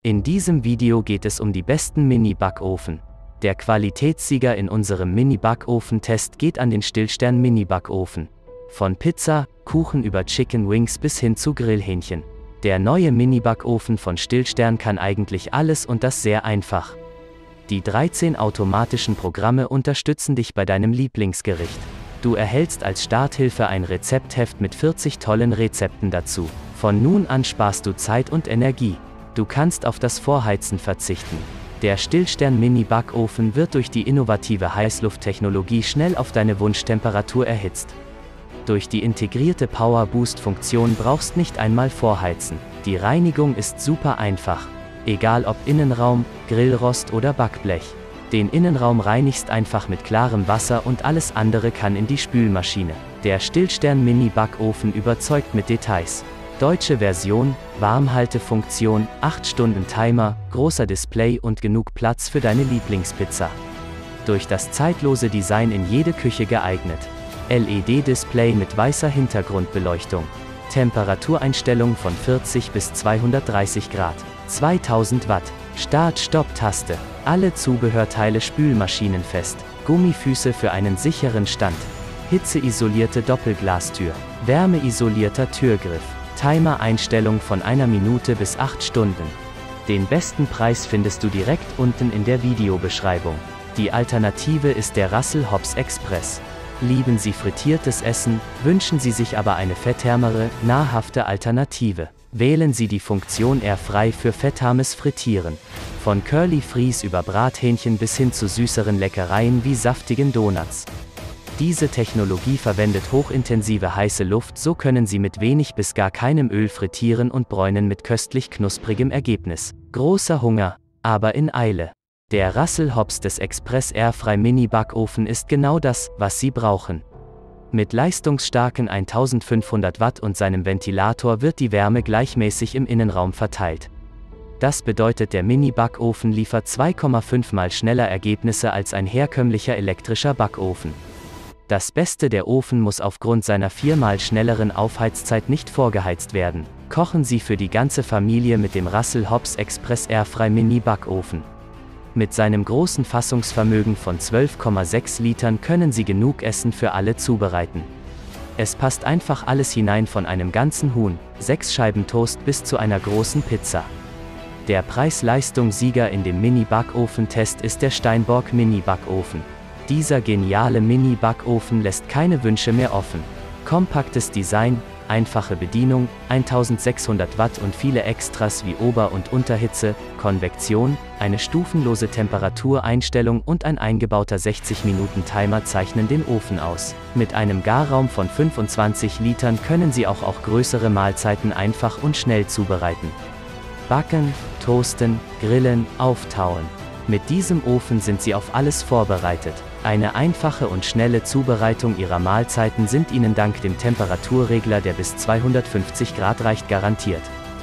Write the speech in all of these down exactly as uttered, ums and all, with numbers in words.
In diesem Video geht es um die besten Mini-Backofen. Der Qualitätssieger in unserem Mini-Backofen-Test geht an den Stillstern Mini-Backofen. Von Pizza, Kuchen über Chicken Wings bis hin zu Grillhähnchen. Der neue Mini-Backofen von Stillstern kann eigentlich alles und das sehr einfach. Die dreizehn automatischen Programme unterstützen dich bei deinem Lieblingsgericht. Du erhältst als Starthilfe ein Rezeptheft mit vierzig tollen Rezepten dazu. Von nun an sparst du Zeit und Energie. Du kannst auf das Vorheizen verzichten. Der Stillstern Mini-Backofen wird durch die innovative Heißlufttechnologie schnell auf deine Wunschtemperatur erhitzt. Durch die integrierte Power Boost-Funktion brauchst nicht einmal vorheizen. Die Reinigung ist super einfach. Egal ob Innenraum, Grillrost oder Backblech. Den Innenraum reinigst einfach mit klarem Wasser und alles andere kann in die Spülmaschine. Der Stillstern Mini-Backofen überzeugt mit Details. Deutsche Version, Warmhaltefunktion, acht Stunden Timer, großer Display und genug Platz für deine Lieblingspizza. Durch das zeitlose Design in jede Küche geeignet. L E D-Display mit weißer Hintergrundbeleuchtung. Temperatureinstellung von vierzig bis zweihundertdreißig Grad. zweitausend Watt. Start-Stopp-Taste. Alle Zubehörteile spülmaschinenfest. Gummifüße für einen sicheren Stand. Hitzeisolierte Doppelglastür. Wärmeisolierter Türgriff. Timer-Einstellung von einer Minute bis acht Stunden. Den besten Preis findest du direkt unten in der Videobeschreibung. Die Alternative ist der Russell Hobbs Express. Lieben Sie frittiertes Essen, wünschen Sie sich aber eine fettärmere, nahrhafte Alternative. Wählen Sie die Funktion Airfry für fettarmes Frittieren. Von Curly Fries über Brathähnchen bis hin zu süßeren Leckereien wie saftigen Donuts. Diese Technologie verwendet hochintensive heiße Luft, so können Sie mit wenig bis gar keinem Öl frittieren und bräunen mit köstlich knusprigem Ergebnis. Großer Hunger, aber in Eile. Der Russell Hobbs des Express Airfry Mini Backofen ist genau das, was Sie brauchen. Mit leistungsstarken eintausendfünfhundert Watt und seinem Ventilator wird die Wärme gleichmäßig im Innenraum verteilt. Das bedeutet, der Mini-Backofen liefert zwei Komma fünf Mal schneller Ergebnisse als ein herkömmlicher elektrischer Backofen. Das Beste: der Ofen muss aufgrund seiner viermal schnelleren Aufheizzeit nicht vorgeheizt werden. Kochen Sie für die ganze Familie mit dem Russell Hobbs Express Airfry Mini Backofen. Mit seinem großen Fassungsvermögen von zwölf Komma sechs Litern können Sie genug Essen für alle zubereiten. Es passt einfach alles hinein, von einem ganzen Huhn, sechs Scheiben Toast bis zu einer großen Pizza. Der Preis-Leistung-Sieger in dem Mini-Backofen-Test ist der Steinborg Mini-Backofen. Dieser geniale Mini-Backofen lässt keine Wünsche mehr offen. Kompaktes Design, einfache Bedienung, eintausendsechshundert Watt und viele Extras wie Ober- und Unterhitze, Konvektion, eine stufenlose Temperatureinstellung und ein eingebauter sechzig Minuten Timer zeichnen den Ofen aus. Mit einem Garraum von fünfundzwanzig Litern können Sie auch, auch größere Mahlzeiten einfach und schnell zubereiten. Backen, toasten, grillen, auftauen. Mit diesem Ofen sind Sie auf alles vorbereitet. Eine einfache und schnelle Zubereitung Ihrer Mahlzeiten sind Ihnen dank dem Temperaturregler, der bis zweihundertfünfzig Grad reicht, garantiert.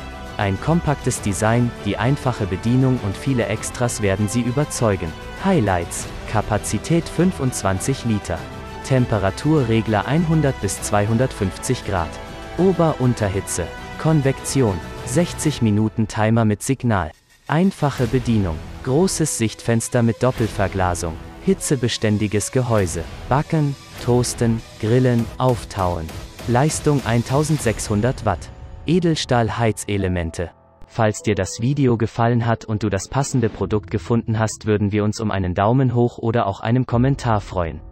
Ein kompaktes Design, die einfache Bedienung und viele Extras werden Sie überzeugen. Highlights: Kapazität fünfundzwanzig Liter. Temperaturregler hundert bis zweihundertfünfzig Grad. Ober-Unterhitze. Konvektion. sechzig Minuten Timer mit Signal. Einfache Bedienung. Großes Sichtfenster mit Doppelverglasung. Hitzebeständiges Gehäuse. Backen, toasten, grillen, auftauen. Leistung eintausendsechshundert Watt. Edelstahl-Heizelemente. Falls dir das Video gefallen hat und du das passende Produkt gefunden hast, würden wir uns um einen Daumen hoch oder auch einem Kommentar freuen.